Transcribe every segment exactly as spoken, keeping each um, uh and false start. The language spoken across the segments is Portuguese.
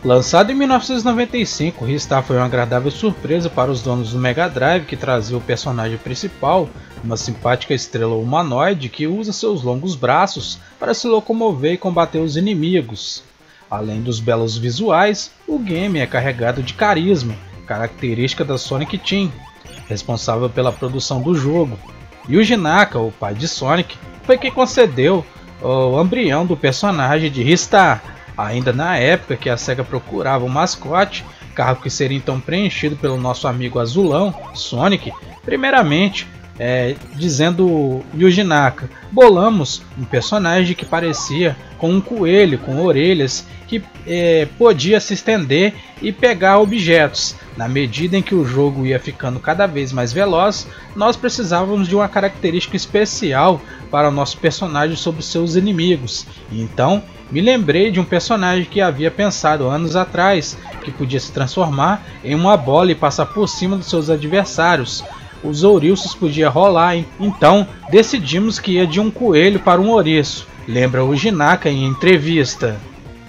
Lançado em mil novecentos e noventa e cinco, Ristar foi uma agradável surpresa para os donos do Mega Drive, que trazia o personagem principal, uma simpática estrela humanoide que usa seus longos braços para se locomover e combater os inimigos. Além dos belos visuais, o game é carregado de carisma, característica da Sonic Team, responsável pela produção do jogo. Yuji Naka, o pai de Sonic, foi quem concedeu o embrião do personagem de Ristar, ainda na época que a SEGA procurava um mascote, cargo que seria então preenchido pelo nosso amigo azulão, Sonic. Primeiramente, é, dizendo Yuji Naka, bolamos um personagem que parecia com um coelho com orelhas que é, podia se estender e pegar objetos. Na medida em que o jogo ia ficando cada vez mais veloz, nós precisávamos de uma característica especial para o nosso personagem sobre seus inimigos. Então, me lembrei de um personagem que havia pensado anos atrás, que podia se transformar em uma bola e passar por cima dos seus adversários. Os ouriços podiam rolar, hein? Então decidimos que ia de um coelho para um ouriço, lembra o Yuji Naka em entrevista.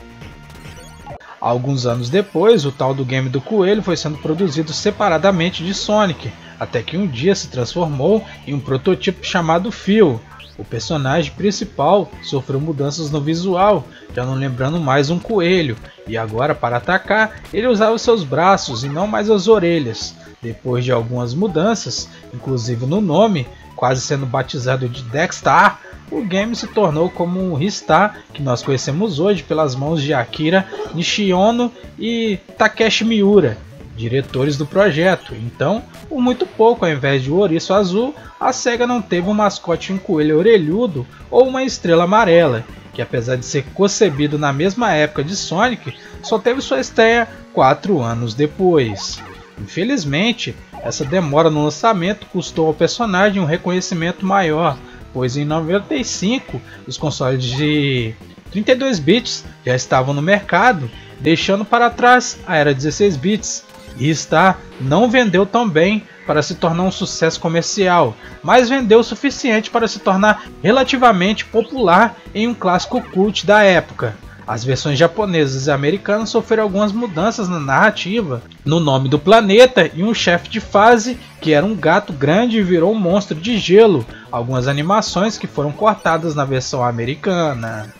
Alguns anos depois, o tal do game do coelho foi sendo produzido separadamente de Sonic, até que um dia se transformou em um protótipo chamado Phil. O personagem principal sofreu mudanças no visual, já não lembrando mais um coelho, e agora para atacar ele usava seus braços e não mais as orelhas. Depois de algumas mudanças, inclusive no nome, quase sendo batizado de Dextar, o game se tornou como um Ristar que nós conhecemos hoje pelas mãos de Akira Nishiono e Takeshi Miura, diretores do projeto. Então, por muito pouco, ao invés de um ouriço azul, a SEGA não teve um mascote, um coelho orelhudo ou uma estrela amarela, que apesar de ser concebido na mesma época de Sonic, só teve sua estreia quatro anos depois. Infelizmente, essa demora no lançamento custou ao personagem um reconhecimento maior, pois em noventa e cinco os consoles de trinta e dois bits já estavam no mercado, deixando para trás a era dezesseis bits. Ristar não vendeu tão bem para se tornar um sucesso comercial, mas vendeu o suficiente para se tornar relativamente popular em um clássico cult da época. As versões japonesas e americanas sofreram algumas mudanças na narrativa, no nome do planeta e um chefe de fase que era um gato grande e virou um monstro de gelo, algumas animações que foram cortadas na versão americana.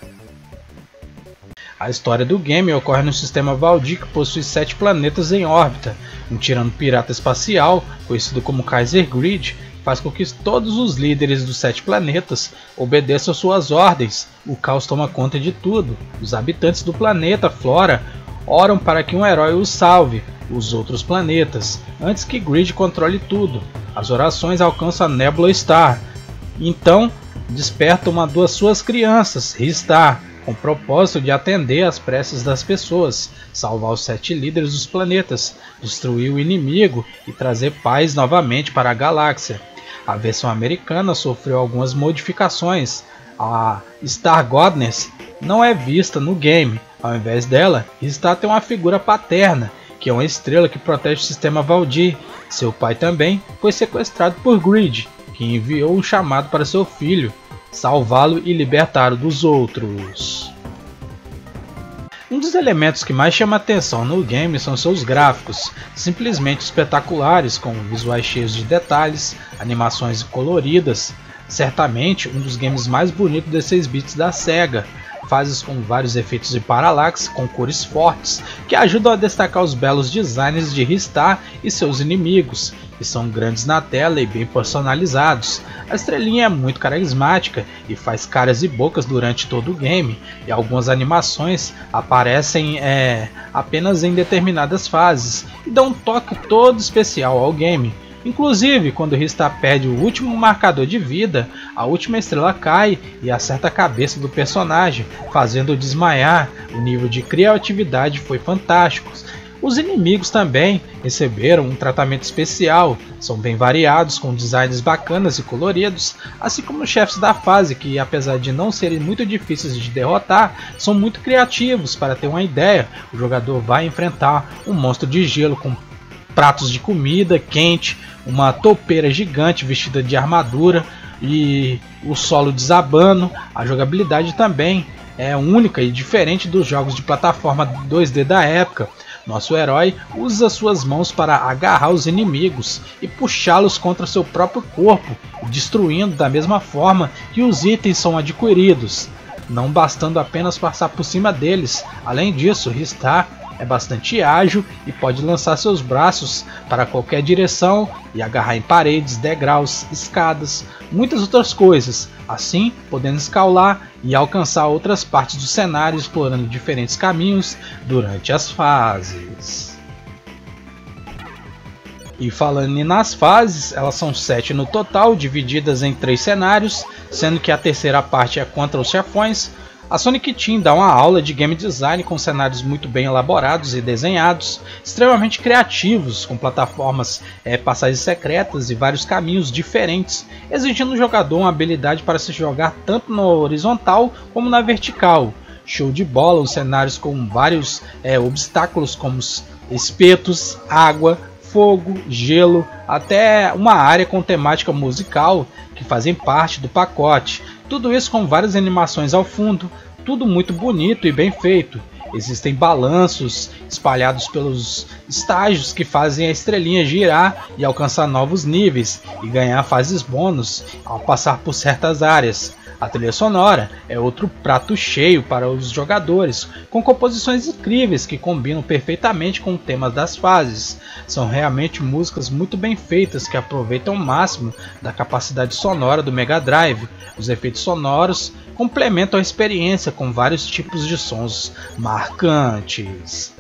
A história do game ocorre no sistema Valdi, que possui sete planetas em órbita. Um tirano pirata espacial, conhecido como Kaiser Grid, faz com que todos os líderes dos sete planetas obedeçam suas ordens. O caos toma conta de tudo. Os habitantes do planeta Flora oram para que um herói os salve, os outros planetas, antes que Grid controle tudo. As orações alcançam a Nebula Star. Então, desperta uma das suas crianças, Ristar, com o propósito de atender às preces das pessoas, salvar os sete líderes dos planetas, destruir o inimigo e trazer paz novamente para a galáxia. A versão americana sofreu algumas modificações. A Star Goddess não é vista no game. Ao invés dela, Ristar tem uma figura paterna, que é uma estrela que protege o sistema Valdi. Seu pai também foi sequestrado por Grid, que enviou um chamado para seu filho, salvá-lo e libertá-lo dos outros. Um dos elementos que mais chama atenção no game são seus gráficos, simplesmente espetaculares, com visuais cheios de detalhes, animações coloridas. Certamente um dos games mais bonitos de seis bits da SEGA, fases com vários efeitos de paralaxe com cores fortes, que ajudam a destacar os belos designs de Ristar e seus inimigos, que são grandes na tela e bem personalizados. A estrelinha é muito carismática e faz caras e bocas durante todo o game, e algumas animações aparecem é, apenas em determinadas fases e dão um toque todo especial ao game. Inclusive, quando Ristar perde o último marcador de vida, a última estrela cai e acerta a cabeça do personagem, fazendo-o desmaiar. O nível de criatividade foi fantástico. Os inimigos também receberam um tratamento especial, são bem variados, com designs bacanas e coloridos, assim como os chefes da fase, que apesar de não serem muito difíceis de derrotar, são muito criativos. Para ter uma ideia, o jogador vai enfrentar um monstro de gelo com pratos de comida quente, uma toupeira gigante vestida de armadura e o solo desabando. A jogabilidade também é única e diferente dos jogos de plataforma dois D da época. Nosso herói usa suas mãos para agarrar os inimigos e puxá-los contra seu próprio corpo, destruindo da mesma forma que os itens são adquiridos, não bastando apenas passar por cima deles. Além disso, Ristar é bastante ágil e pode lançar seus braços para qualquer direção e agarrar em paredes, degraus, escadas, muitas outras coisas, assim podendo escalar e alcançar outras partes do cenário explorando diferentes caminhos durante as fases. E falando nas fases, elas são sete no total, divididas em três cenários, sendo que a terceira parte é contra os chefões. A Sonic Team dá uma aula de game design com cenários muito bem elaborados e desenhados, extremamente criativos, com plataformas, é, passagens secretas e vários caminhos diferentes, exigindo do jogador uma habilidade para se jogar tanto na horizontal como na vertical. Show de bola, os cenários com vários é, obstáculos como espetos, água, fogo, gelo, até uma área com temática musical que fazem parte do pacote. Tudo isso com várias animações ao fundo, tudo muito bonito e bem feito. Existem balanços espalhados pelos estágios que fazem a estrelinha girar e alcançar novos níveis e ganhar fases bônus ao passar por certas áreas. A trilha sonora é outro prato cheio para os jogadores, com composições incríveis que combinam perfeitamente com o tema das fases. São realmente músicas muito bem feitas que aproveitam o máximo da capacidade sonora do Mega Drive. Os efeitos sonoros complementam a experiência com vários tipos de sons marcantes.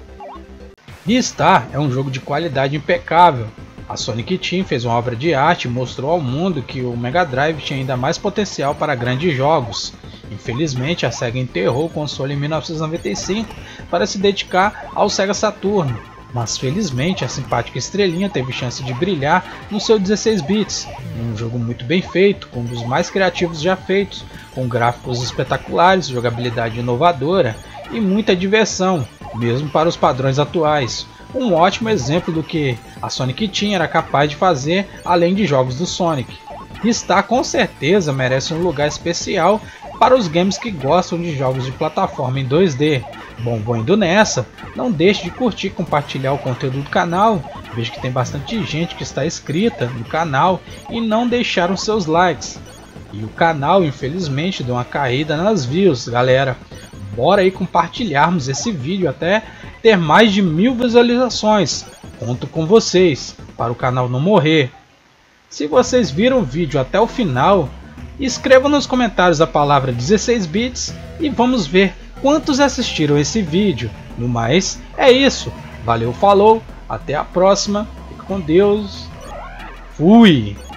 Ristar é um jogo de qualidade impecável. A Sonic Team fez uma obra de arte e mostrou ao mundo que o Mega Drive tinha ainda mais potencial para grandes jogos. Infelizmente, a Sega enterrou o console em mil novecentos e noventa e cinco para se dedicar ao Sega Saturn, mas felizmente a simpática estrelinha teve chance de brilhar no seu dezesseis bits, um jogo muito bem feito, um dos mais criativos já feitos, com gráficos espetaculares, jogabilidade inovadora e muita diversão, mesmo para os padrões atuais. Um ótimo exemplo do que a Sonic Team era capaz de fazer além de jogos do Sonic. Ristar com certeza merece um lugar especial para os games que gostam de jogos de plataforma em dois D. Bom, vou indo nessa, não deixe de curtir e compartilhar o conteúdo do canal, vejo que tem bastante gente que está inscrita no canal e não deixaram seus likes. E o canal infelizmente deu uma caída nas views, galera. Bora aí compartilharmos esse vídeo até ter mais de mil visualizações. Conto com vocês para o canal não morrer. Se vocês viram o vídeo até o final, escrevam nos comentários a palavra dezesseis bits e vamos ver quantos assistiram esse vídeo. No mais, é isso. Valeu, falou, até a próxima. Fique com Deus. Fui!